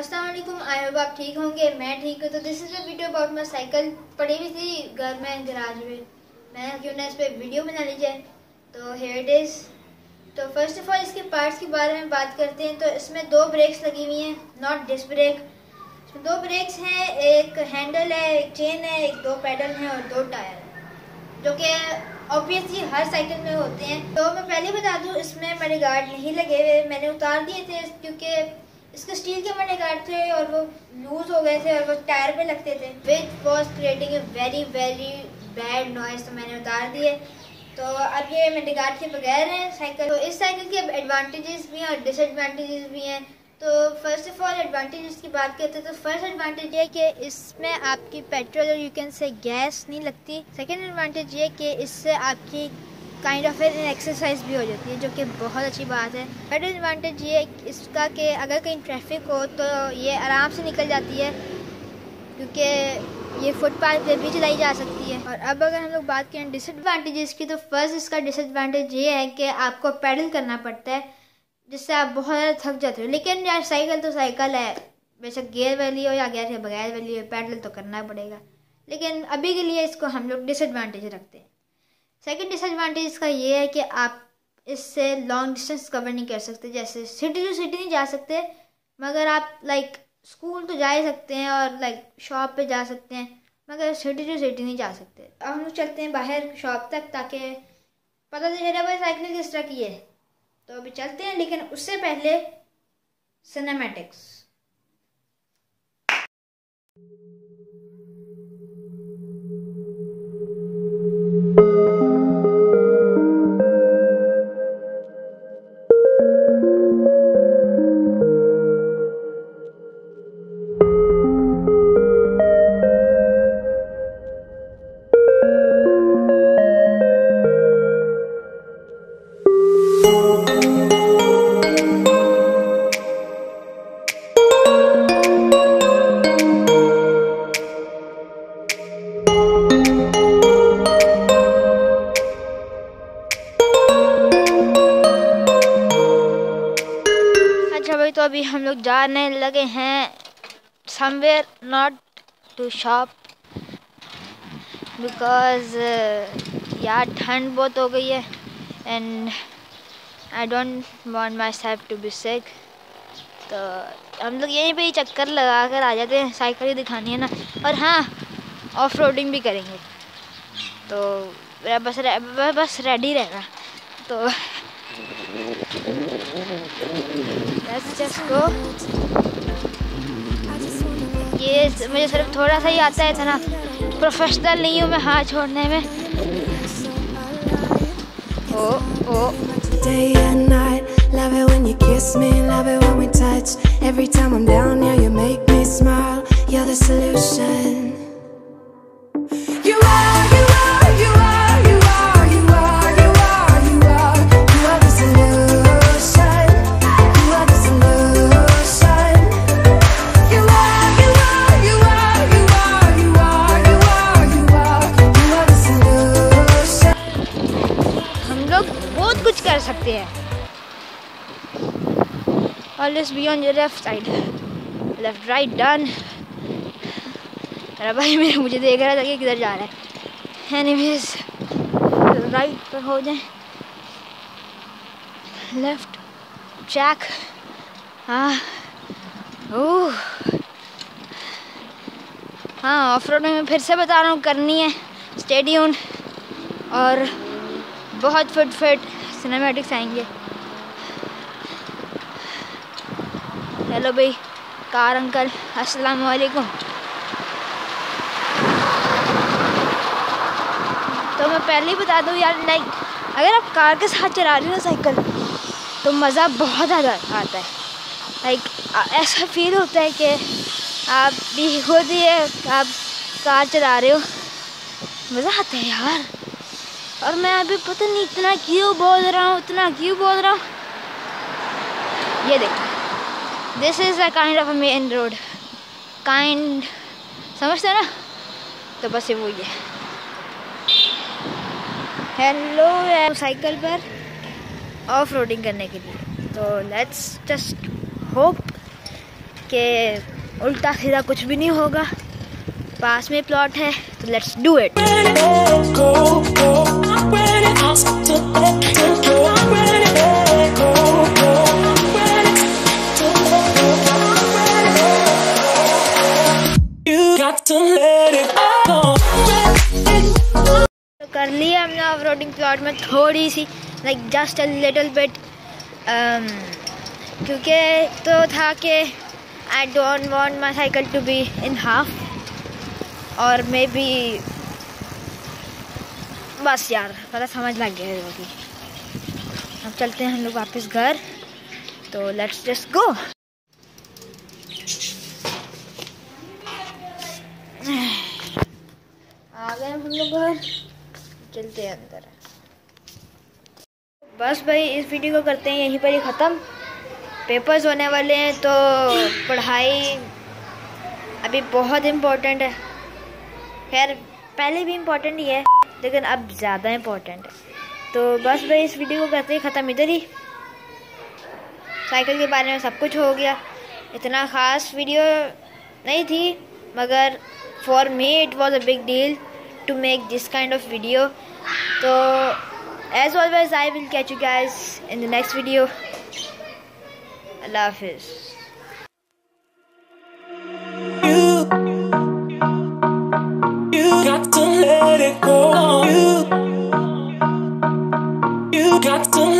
अस्सलाम वालेकुम। I hope आप ठीक होंगे। मैं ठीक हूँ। तो this is a video about my cycle. पड़ी हुई थी घर में गराज में, मैंने क्यों ना इस पर वीडियो बना ली जाए। तो हेयर इट इज़। तो फर्स्ट ऑफ ऑल इसके पार्ट्स के बारे में बात करते हैं। तो इसमें दो ब्रेक्स लगी हुई हैं, नॉट डिस्क ब्रेक। इसमें दो ब्रेक्स हैं, एक हैंडल है, एक चेन है, एक दो पेडल हैं और दो टायर हैं, जो कि ऑब्वियसली हर साइकिल में होते हैं। तो मैं पहले बता दूं, इसमें मडे गार्ड नहीं लगे हुए, मैंने उतार दिए थे क्योंकि इसके स्टील के मडे गार्ड थे और वो लूज हो गए थे और वो टायर पे लगते थे, which was creating a very very bad noise. तो मैंने उतार दिए। तो अब ये मडे गार्ड के बगैर है साइकिल। तो इस साइकिल के एडवांटेजेस भी हैं और डिसएडवांटेजेस भी हैं। तो फर्स्ट ऑफ ऑल एडवांटेजेस की बात करते हैं। तो फर्स्ट एडवांटेज ये कि इसमें आपकी पेट्रोल और यू कैन से गैस नहीं लगती। सेकंड एडवांटेज ये कि इससे आपकी काइंड ऑफ एन एक्सरसाइज भी हो जाती है, जो कि बहुत अच्छी बात है। थर्ड एडवांटेज ये इसका कि अगर कहीं ट्रैफिक हो तो ये आराम से निकल जाती है, क्योंकि ये फुटपाथ पे भी चलाई जा सकती है। और अब अगर हम लोग बात करें डिसएडवांटेजेस की, तो फर्स्ट इसका डिसएडवांटेज ये है कि आपको पैडल करना पड़ता है, जिससे आप बहुत ज़्यादा थक जाते हो। लेकिन यार साइकिल तो साइकिल है, बेशक गेयर वाली हो या गेयर के बगैर वाली हो, पैडल तो करना पड़ेगा। लेकिन अभी के लिए इसको हम लोग डिसएडवांटेज रखते हैं। सेकंड डिसएडवांटेज इसका ये है कि आप इससे लॉन्ग डिस्टेंस कवर नहीं कर सकते। जैसे सिटी टू सिटी नहीं जा सकते, मगर आप लाइक स्कूल तो जा ही सकते हैं और लाइक शॉप पे जा सकते हैं, मगर सिटी टू सिटी नहीं जा सकते। अब हम लोग चलते हैं बाहर शॉप तक, ताकि पता तो चले भाई साइकिल किस तरह की है। तो अभी चलते हैं, लेकिन उससे पहले सिनेमैटिक्स। तो अभी हम लोग जाने लगे हैं somewhere, not to shop, because यार ठंड बहुत हो गई है and I don't want myself to be sick. तो हम लोग यहीं पे ही चक्कर लगा कर आ जाते हैं, साइकिल ही दिखानी है ना। और हाँ, ऑफ रोडिंग भी करेंगे, तो बस रेडी रहना। तो Let's just go। ये मुझे सिर्फ थोड़ा सा ही आता है, इतना प्रोफेशनल नहीं हूँ मैं हाथ छोड़ने में। Day and night, love it when you kiss me, love it when we touch. Every time I'm down, yeah, you make me smile. You're the solution. You are, you are, you are, you are, you are, you are, you are, you are the solution. You are the solution. You are, you are, you are, you are, you are, you are, you are, you are the solution. हम लोग बहुत कुछ कर सकते हैं। Always be on your left side, left right done। मेरा भाई मुझे देख रहा था कि किधर जा रहा है। एनीवेज राइट पर हो जाए, लेफ्ट चेक। हाँ ऑफ रोड में फिर से बता रहा हूँ, करनी है, स्टे ट्यून्ड। और बहुत फिट सिनेमैटिक्स आएंगे। हेलो भाई कार अंकल, अस्सलाम वालेकुम। तो मैं पहले ही बता दूँ यार, लाइक अगर आप कार के साथ चला रहे हो साइकिल, तो मज़ा बहुत ज़्यादा आता है। लाइक ऐसा फील होता है कि आप भी खुद ही आप कार चला रहे हो, मज़ा आता है यार। और मैं अभी पता नहीं इतना क्यों बोल रहा हूँ, ये देखो, this is a kind of a main road, kind, समझते हो ना। तो बस ये वो ही है। हेलो साइकिल पर ऑफ रोडिंग करने के लिए। तो लेट्स जस्ट होप कि उल्टा सीधा कुछ भी नहीं होगा। पास में प्लॉट है तो लेट्स डू इट। तो कर लिया हमने ऑफ रोडिंग प्लॉट में थोड़ी सी, like just a little bit, क्योंकि तो था कि I don't want my cycle to be in half, और मे बी बस यार पता समझ लग गया है कि अब चलते हैं हम लोग वापस घर। तो लेट्स जस्ट गो। आ गए हम लोग घर, चलते हैं अंदर। बस भाई इस वीडियो को करते हैं यहीं पर ही ख़त्म। पेपर्स होने वाले हैं तो पढ़ाई अभी बहुत इम्पोर्टेंट है। खैर पहले भी इम्पोर्टेंट ही है लेकिन अब ज़्यादा इम्पोर्टेंट है। तो बस भाई इस वीडियो को करते ही ख़त्म इधर ही। साइकिल के बारे में सब कुछ हो गया। इतना ख़ास वीडियो नहीं थी मगर for me it was a big deal to make this kind of video. So as always I will catch you guys in the next video. Allah Hafiz. You got to let it go. You got to